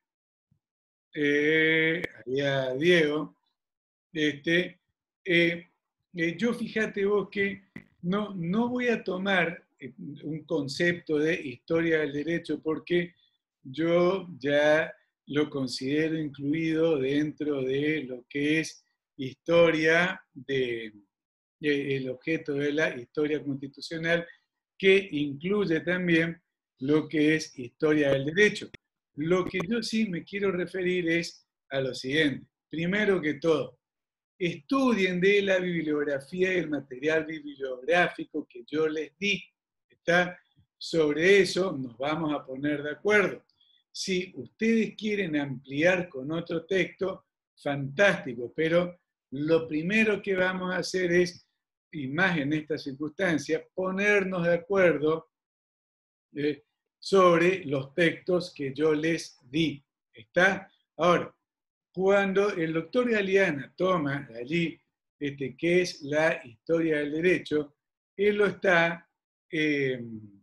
[SPEAKER 1] eh, a Diego, este, eh, eh, yo fíjate vos que no, no voy a tomar un concepto de historia del derecho porque yo ya lo considero incluido dentro de lo que es historia de, de, el objeto de la historia constitucional, que incluye también lo que es historia del derecho. Lo que yo sí me quiero referir es a lo siguiente. Primero que todo, estudien de la bibliografía y el material bibliográfico que yo les di. ¿Está? Sobre eso nos vamos a poner de acuerdo. Si ustedes quieren ampliar con otro texto, fantástico, pero lo primero que vamos a hacer es, y más en esta circunstancia, ponernos de acuerdo eh, sobre los textos que yo les di. ¿Está? Ahora, cuando el doctor Galeana toma allí este, qué es la historia del derecho, él lo está eh,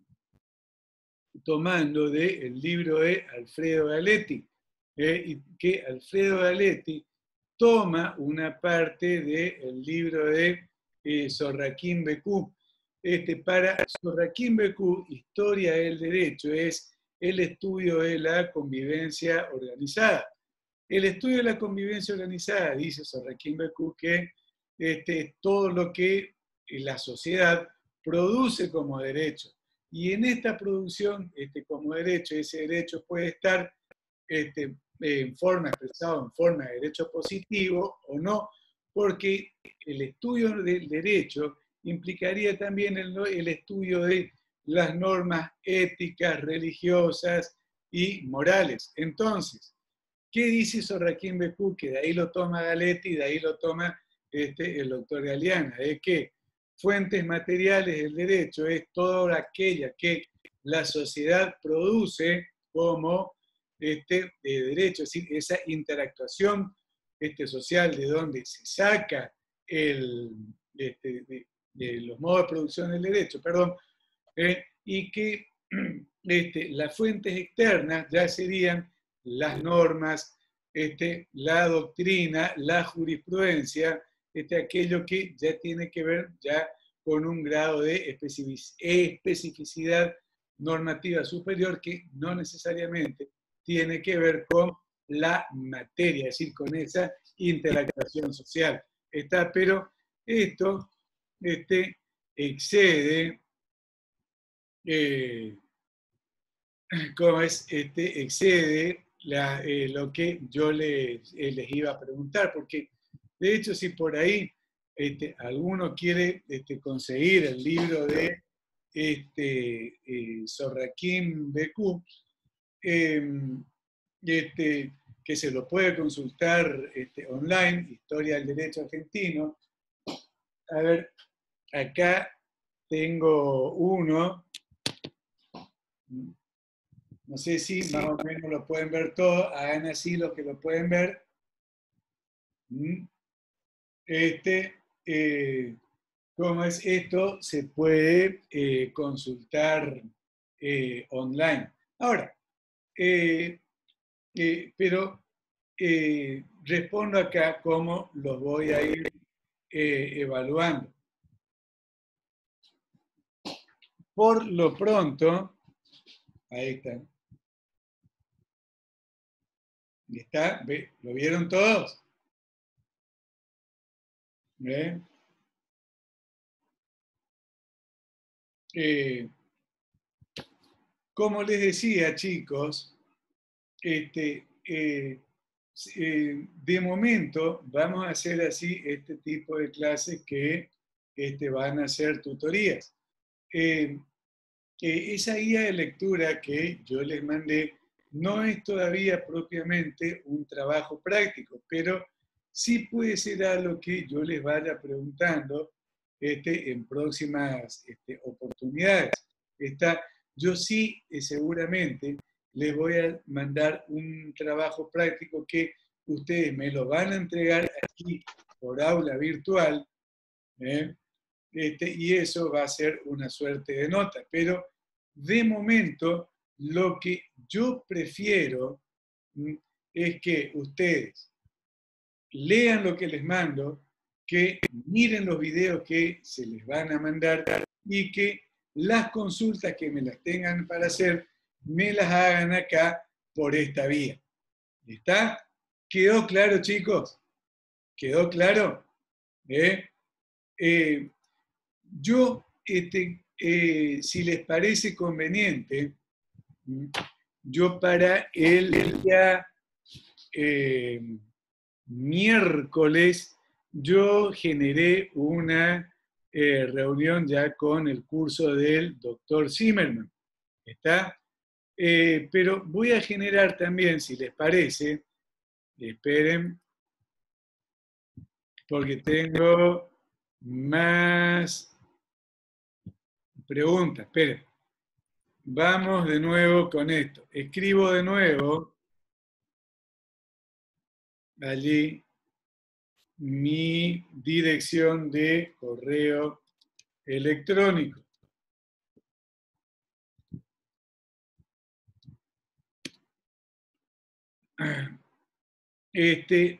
[SPEAKER 1] tomando del libro de Alfredo Galetti, eh, y que Alfredo Galetti toma una parte del libro de eh, Sorraquín Becú. Este, para Sorraquín Becú, historia del derecho es el estudio de la convivencia organizada. El estudio de la convivencia organizada, dice Sorraquín Becú, que este, todo lo que la sociedad produce como derecho. Y en esta producción este, como derecho, ese derecho puede estar este, en forma expresado en forma de derecho positivo o no, porque el estudio del derecho implicaría también el, el estudio de las normas éticas, religiosas y morales. Entonces, ¿qué dice Sorraquín Becú? Que de ahí lo toma Galetti y de ahí lo toma este, el doctor Galeana, es que fuentes materiales del derecho es toda aquella que la sociedad produce como este, de derecho, es decir, esa interactuación este, social de donde se saca el, este, de, de los modos de producción del derecho, perdón, eh, y que este, las fuentes externas ya serían las normas, este, la doctrina, la jurisprudencia, este, aquello que ya tiene que ver ya con un grado de especificidad normativa superior que no necesariamente tiene que ver con la materia, es decir, con esa interactuación social. Está, pero esto este, excede, eh, ¿cómo es? Este, excede la, eh, lo que yo les, eh, les iba a preguntar, porque de hecho si por ahí este, alguno quiere este, conseguir el libro de este, eh, Sorraquín Becú, eh, este, que se lo puede consultar este, online, Historia del Derecho Argentino. A ver, acá tengo uno. No sé si sí, más o menos lo pueden ver todo. Hagan así los que lo pueden ver. Este, eh, cómo es esto, se puede eh, consultar eh, online. Ahora, eh, eh, pero eh, respondo acá cómo los voy a ir eh, evaluando. Por lo pronto, ahí está. ¿Está? ¿Lo vieron todos? ¿Ve? Eh, como les decía, chicos, este, eh, eh, de momento vamos a hacer así este tipo de clases que este, van a ser tutorías. Eh, eh, esa guía de lectura que yo les mandé no es todavía propiamente un trabajo práctico, pero sí puede ser algo que yo les vaya preguntando este, en próximas este, oportunidades. Esta, yo sí eh, seguramente les voy a mandar un trabajo práctico que ustedes me lo van a entregar aquí por aula virtual, ¿eh? Este, y eso va a ser una suerte de nota. Pero de momento, lo que yo prefiero ¿m? Es que ustedes lean lo que les mando, que miren los videos que se les van a mandar y que las consultas que me las tengan para hacer, me las hagan acá por esta vía. ¿Está? ¿Quedó claro, chicos? ¿Quedó claro? ¿Eh? Eh, yo, este, eh, si les parece conveniente, yo para el día eh, miércoles, yo generé una eh, reunión ya con el curso del doctor Zimmerman. ¿Está? Eh, pero voy a generar también, si les parece, esperen, porque tengo más preguntas. Esperen. Vamos de nuevo con esto. Escribo de nuevo allí mi dirección de correo electrónico. Este,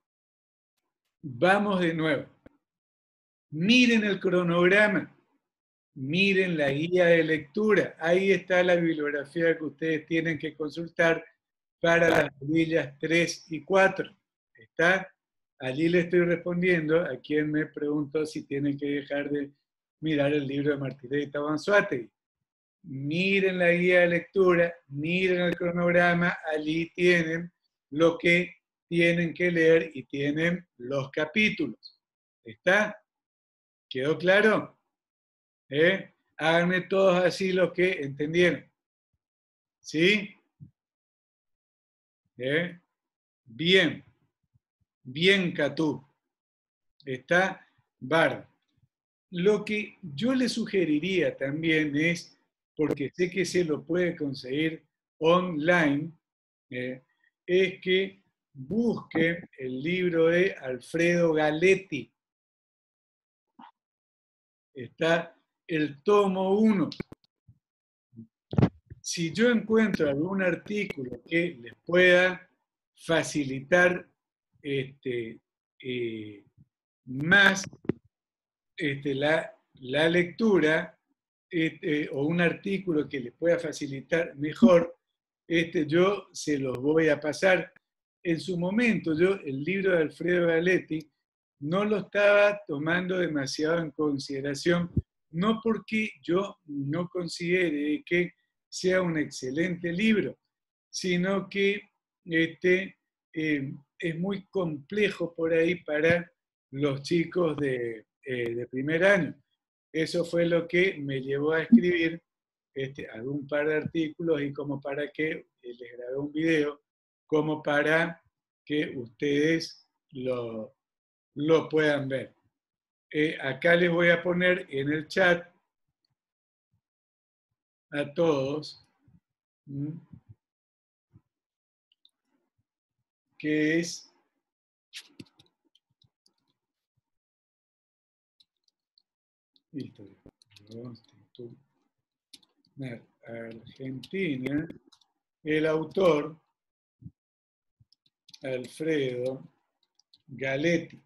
[SPEAKER 1] vamos de nuevo. Miren el cronograma. Miren la guía de lectura. Ahí está la bibliografía que ustedes tienen que consultar para las tablillas tres y cuatro. ¿Está? Allí le estoy respondiendo a quien me preguntó si tienen que dejar de mirar el libro de Martínez y Tabanzuategui. Miren la guía de lectura, miren el cronograma, allí tienen lo que tienen que leer y tienen los capítulos. ¿Está? ¿Quedó claro? ¿Eh? Háganme todos así los que entendieron. ¿Sí? ¿Eh? Bien. Bien, Catú. Está bárbaro. Lo que yo le sugeriría también es, porque sé que se lo puede conseguir online, eh, es que busque el libro de Alfredo Galetti. Está el tomo uno. Si yo encuentro algún artículo que les pueda facilitar este, eh, más este, la, la lectura este, o un artículo que les pueda facilitar mejor, este, yo se los voy a pasar. En su momento, yo el libro de Alfredo Galetti no lo estaba tomando demasiado en consideración, no porque yo no considere que sea un excelente libro, sino que este, eh, es muy complejo por ahí para los chicos de, eh, de primer año. Eso fue lo que me llevó a escribir este, algún par de artículos y como para que eh, les grabé un video, como para que ustedes lo, lo puedan ver. Eh, acá les voy a poner en el chat a todos, ¿m? que es Historia Argentina. El autor, Alfredo Galetti.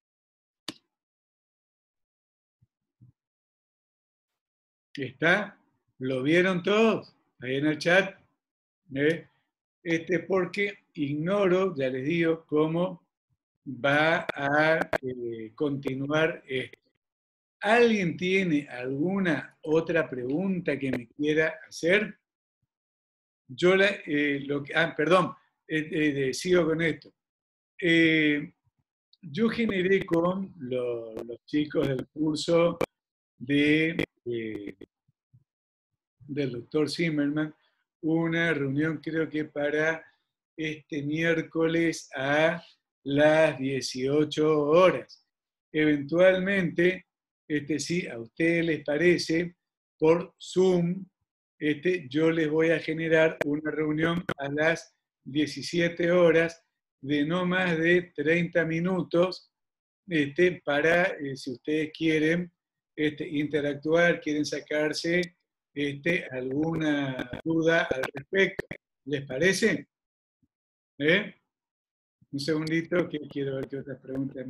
[SPEAKER 1] ¿Está? ¿Lo vieron todos? Ahí en el chat. ¿Eh? Este, porque ignoro, ya les digo, cómo va a eh, continuar esto. ¿Alguien tiene alguna otra pregunta que me quiera hacer? Yo la, eh, lo que, ah, perdón, eh, eh, sigo con esto. Eh, yo generé con lo, los chicos del curso de, eh, del doctor Zimmerman una reunión, creo que para este miércoles a las dieciocho horas. Eventualmente, este, si a ustedes les parece, por Zoom, este, yo les voy a generar una reunión a las diecisiete horas de no más de treinta minutos este, para, eh, si ustedes quieren este, interactuar, quieren sacarse este, alguna duda al respecto. ¿Les parece? ¿Eh? Un segundito que quiero ver qué otras preguntas.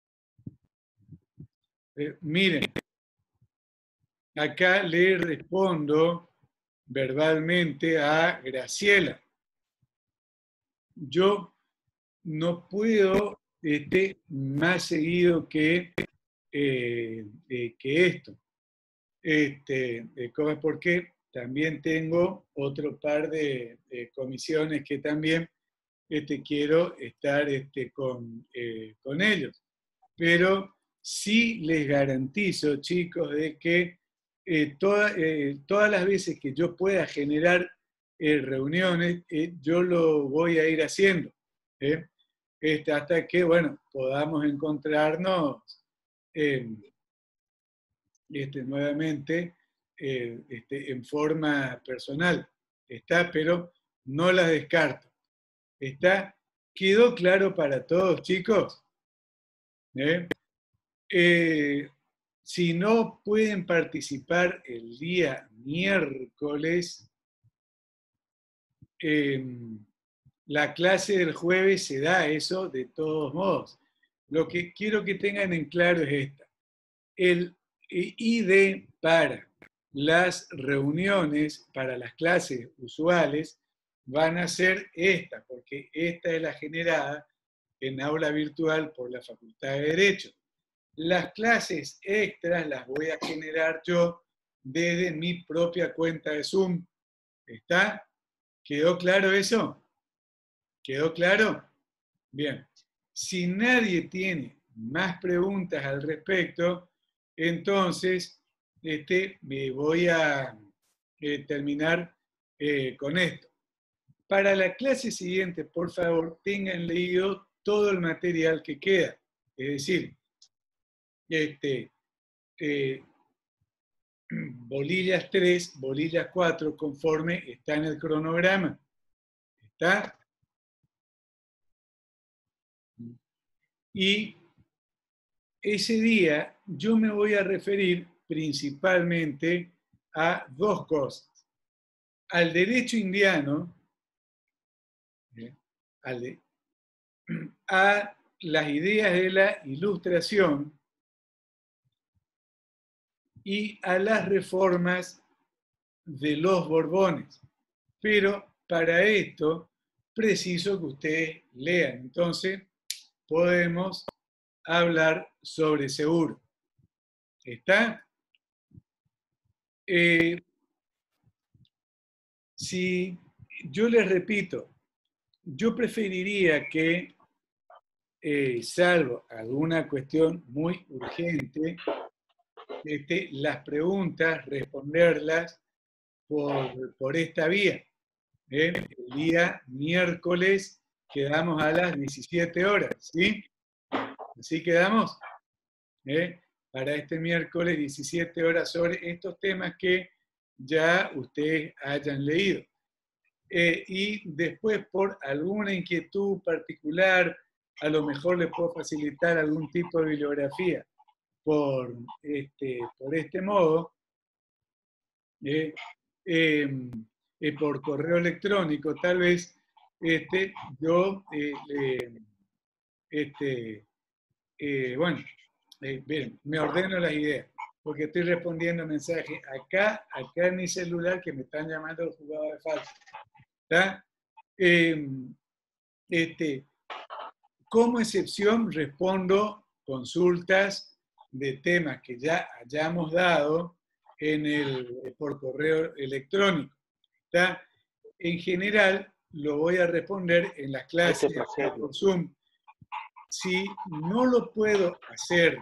[SPEAKER 1] Eh, miren, acá le respondo verbalmente a Graciela. Yo no puedo este, más seguido que, eh, eh, que esto. Este, eh, porque también tengo otro par de, de comisiones que también este, quiero estar este, con, eh, con ellos. Pero sí les garantizo, chicos, de que eh, toda, eh, todas las veces que yo pueda generar eh, reuniones, eh, yo lo voy a ir haciendo. ¿eh? Este, hasta que, bueno, podamos encontrarnos eh, este, nuevamente eh, este, en forma personal. Está, pero no las descarto. ¿Está? ¿Quedó claro para todos, chicos? ¿Eh? Eh, si no pueden participar el día miércoles, eh, la clase del jueves se da eso de todos modos. Lo que quiero que tengan en claro es esta. El I D para las reuniones, para las clases usuales, van a ser esta, porque esta es la generada en aula virtual por la Facultad de Derecho. Las clases extras las voy a generar yo desde mi propia cuenta de Zoom. ¿Está? ¿Quedó claro eso? ¿Quedó claro? Bien. Si nadie tiene más preguntas al respecto, entonces este, me voy a eh, terminar eh, con esto. Para la clase siguiente, por favor, tengan leído todo el material que queda. Es decir, este, eh, bolillas tres, bolillas cuatro, conforme está en el cronograma. ¿Está? Y ese día yo me voy a referir principalmente a dos cosas. Al derecho indiano, ¿eh? al de, a las ideas de la Ilustración y a las reformas de los Borbones. Pero para esto preciso que ustedes lean. Entonces podemos hablar sobre seguro. ¿Está? Eh, si yo les repito, yo preferiría que, eh, salvo alguna cuestión muy urgente, este, las preguntas, responderlas por, por esta vía. ¿eh? El día miércoles quedamos a las diecisiete horas, ¿sí? ¿Así quedamos? ¿Eh? Para este miércoles, diecisiete horas, sobre estos temas que ya ustedes hayan leído. Eh, y después, por alguna inquietud particular, a lo mejor les puedo facilitar algún tipo de bibliografía. por este, por este modo, eh, eh, eh, por correo electrónico, tal vez este, yo, eh, le, este, eh, bueno, eh, bien, me ordeno las ideas, porque estoy respondiendo mensajes acá, acá en mi celular, que me están llamando los jugadores de falta. ¿Está? Eh, este, como excepción, respondo consultas de temas que ya hayamos dado en el, por correo electrónico. ¿Está? En general, lo voy a responder en las clases por Zoom. Si no lo puedo hacer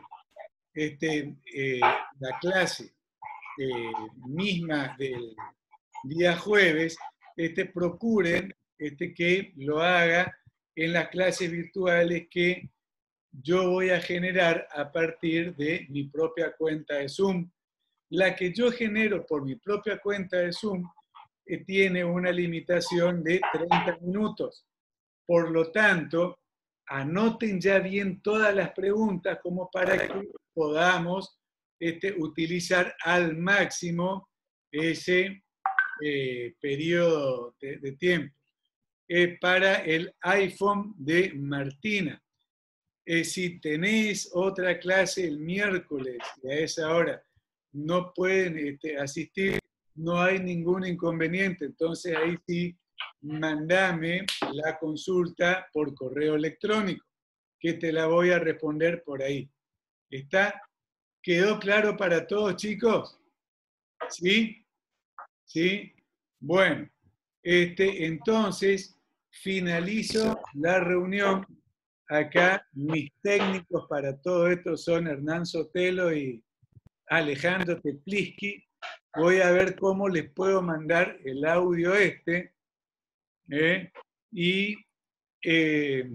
[SPEAKER 1] este, eh, la clase eh, misma del día jueves, este, procuren este, que lo haga en las clases virtuales que yo voy a generar a partir de mi propia cuenta de Zoom. La que yo genero por mi propia cuenta de Zoom eh, tiene una limitación de treinta minutos. Por lo tanto, anoten ya bien todas las preguntas como para que podamos este, utilizar al máximo ese eh, periodo de, de tiempo. Eh, para el iPhone de Martina. Eh, si tenéis otra clase el miércoles y a esa hora no pueden este, asistir, no hay ningún inconveniente. Entonces ahí sí, mandame la consulta por correo electrónico, que te la voy a responder por ahí. ¿Está? ¿Quedó claro para todos, chicos? ¿Sí? ¿Sí? Bueno, este, entonces finalizo la reunión. Acá mis técnicos para todo esto son Hernán Sotelo y Alejandro Tepliski. Voy a ver cómo les puedo mandar el audio este ¿eh? y eh,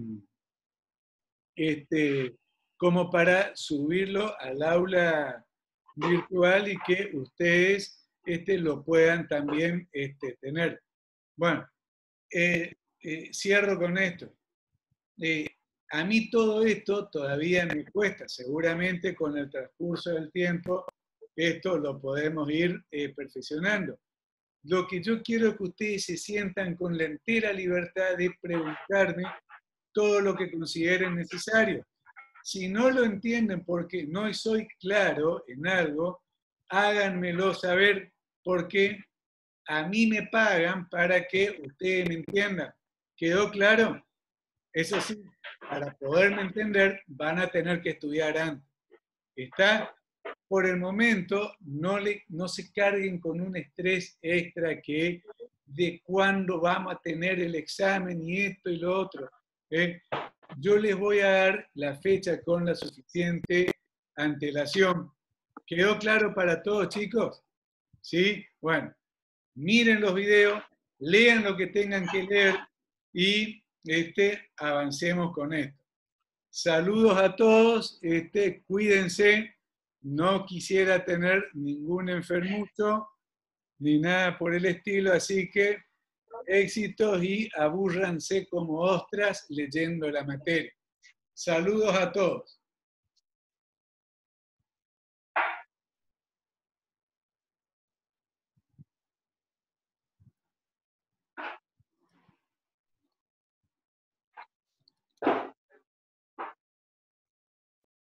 [SPEAKER 1] este, como para subirlo al aula virtual y que ustedes este, lo puedan también este, tener. Bueno, eh, eh, cierro con esto. Eh, a mí todo esto todavía me cuesta, seguramente con el transcurso del tiempo esto lo podemos ir eh, perfeccionando. Lo que yo quiero es que ustedes se sientan con la entera libertad de preguntarme todo lo que consideren necesario. Si no lo entienden porque no soy claro en algo, háganmelo saber, porque a mí me pagan para que ustedes me entiendan. ¿Quedó claro? Eso sí, para poderme entender, van a tener que estudiar antes. ¿Está? Por el momento, no, le, no se carguen con un estrés extra que de cuándo vamos a tener el examen y esto y lo otro. ¿eh? Yo les voy a dar la fecha con la suficiente antelación. ¿Quedó claro para todos, chicos? ¿Sí? Bueno, miren los videos, lean lo que tengan que leer y este, avancemos con esto. Saludos a todos, este, cuídense, no quisiera tener ningún enfermucho ni nada por el estilo, así que éxitos y abúrranse como ostras leyendo la materia. Saludos a todos.